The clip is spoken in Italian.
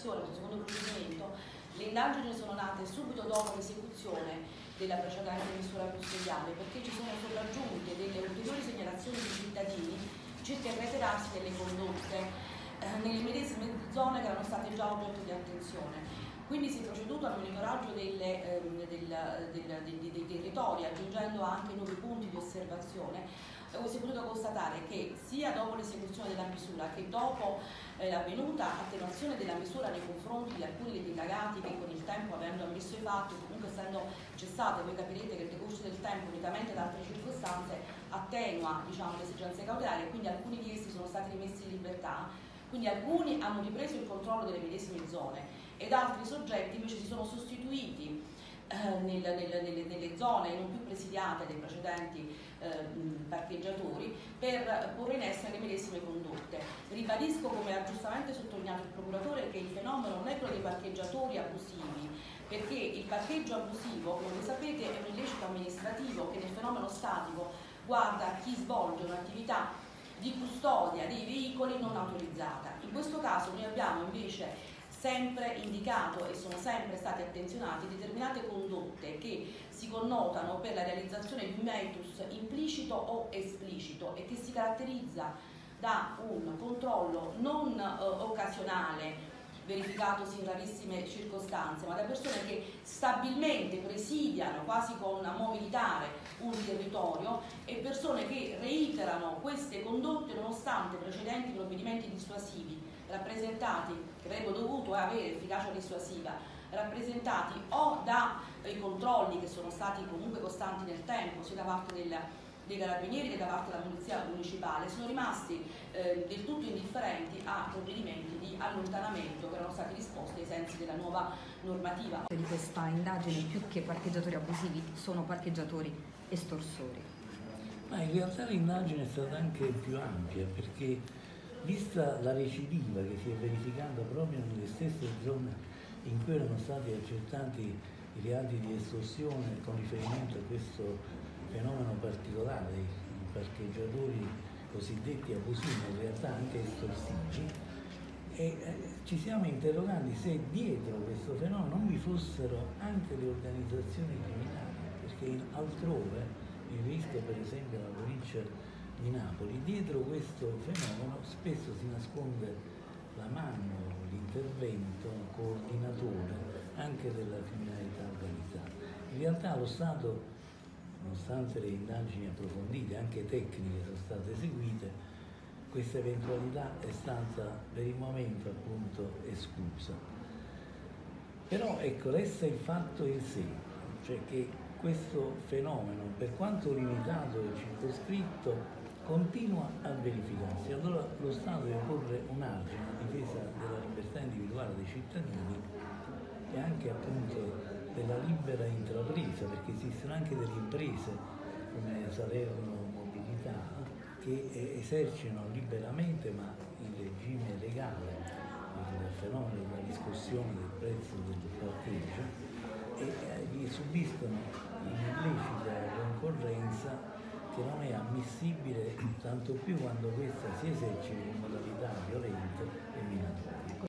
Cassazione, questo secondo procedimento, le indagini sono nate subito dopo l'esecuzione della precedente misura custodiale, perché ci sono sopraggiunte delle ulteriori segnalazioni dei cittadini circa il reiterarsi delle condotte nelle medesime zone che erano state già oggetto di attenzione. Quindi si è proceduto al monitoraggio dei territori, aggiungendo anche nuovi punti di osservazione. Si è potuto constatare che sia dopo l'esecuzione della misura che dopo l'avvenuta attenuazione della misura nei confronti di alcuni degli indagati che con il tempo, avendo ammesso i fatti, comunque essendo cessate, voi capirete che il decorso del tempo, unitamente ad altre circostanze, attenua, diciamo, le esigenze cautelari, e quindi alcuni di essi sono stati rimessi in libertà. Quindi alcuni hanno ripreso il controllo delle medesime zone ed altri soggetti invece si sono sostituiti nelle zone non più presidiate dai precedenti parcheggiatori per porre in essere le medesime condotte. Ribadisco, come ha giustamente sottolineato il procuratore, che il fenomeno non è quello dei parcheggiatori abusivi, perché il parcheggio abusivo, come voi sapete, è un illecito amministrativo che nel fenomeno statico guarda a chi svolge un'attività di custodia dei veicoli non autorizzata. In questo caso noi abbiamo invece sempre indicato e sono sempre stati attenzionati determinate condotte che si connotano per la realizzazione di un meitus implicito o esplicito e che si caratterizza da un controllo non occasionale verificatosi in rarissime circostanze, ma da persone che stabilmente presidiano quasi con ammo militare un territorio e persone che reiterano queste condotte nonostante precedenti provvedimenti dissuasivi rappresentati, che avrebbero dovuto avere efficacia dissuasiva, rappresentati o dai controlli che sono stati comunque costanti nel tempo, sia da parte dei carabinieri che da parte della polizia municipale, sono rimasti del tutto indifferenti a provvedimenti di allontanamento che erano stati disposti ai sensi della nuova normativa. Di questa indagine, più che parcheggiatori abusivi, sono parcheggiatori estorsori. Ma in realtà l'indagine è stata anche più ampia, perché vista la recidiva che si è verificata proprio nelle stesse zone in cui erano stati accertati i reati di estorsione con riferimento a questo fenomeno particolare, i parcheggiatori cosiddetti abusivi, in realtà anche estorsivi, ci siamo interrogati se dietro questo fenomeno non vi fossero anche le organizzazioni criminali, perché altrove, mi riferisco per esempio alla provincia di Napoli, dietro questo fenomeno spesso si nasconde la mano, l'intervento coordinatore anche della criminalità organizzata. In realtà lo Stato, nonostante le indagini approfondite, anche tecniche sono state eseguite, questa eventualità è stata per il momento appunto esclusa. Però ecco, resta il fatto in sé, cioè che questo fenomeno, per quanto limitato e circoscritto, continua a verificarsi. Allora lo Stato deve porre un argine a difesa della libertà individuale dei cittadini e anche appunto della libera intrapresa, perché esistono anche delle imprese come Salerno Mobilità che esercitano liberamente ma in regime legale il fenomeno della riscossione del prezzo del parcheggio e subiscono un'illecita concorrenza che non è ammissibile, tanto più quando questa si esercita in modalità violente e minatoria.